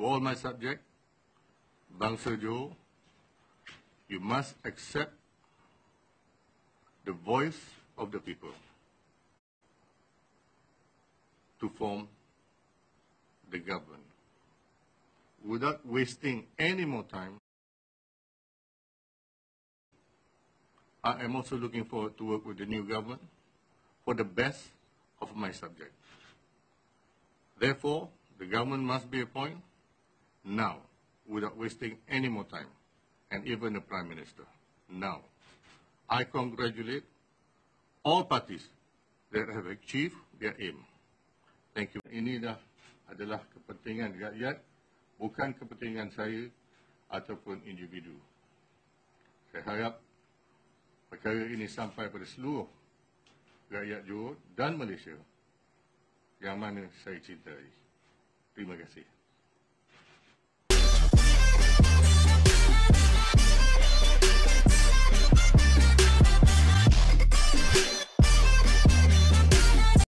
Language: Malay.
all my subjects, bangsa Johor, you must accept the voice of the people to form the government. Without wasting any more time, I am also looking forward to work with the new government for the best of my subjects. Therefore, the government must be appointed now, without wasting any more time, and even the Prime Minister, now. I congratulate all parties that have achieved their aim. Thank you. Ini adalah kepentingan rakyat, bukan kepentingan saya ataupun individu. Saya harap perkara ini sampai pada seluruh rakyat Johor dan Malaysia yang mana saya cintai. Terima kasih.